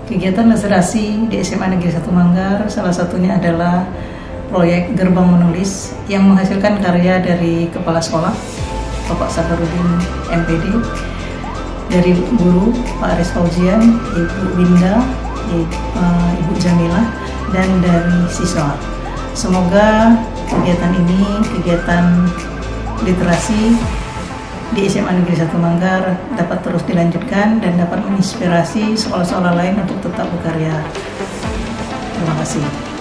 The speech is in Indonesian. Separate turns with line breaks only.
Kegiatan literasi di SMA Negeri 1 Manggar salah satunya adalah proyek Gerbang Menulis yang menghasilkan karya dari Kepala Sekolah Bapak Sabarudin MPD, dari guru Pak Aris Fauzian, Ibu Winda, Ibu Jamilah, dan dari siswa. Semoga kegiatan ini, kegiatan literasi di SMA Negeri 1 Manggar dapat terus dilanjutkan dan dapat menginspirasi sekolah-sekolah lain untuk tetap berkarya. Terima kasih.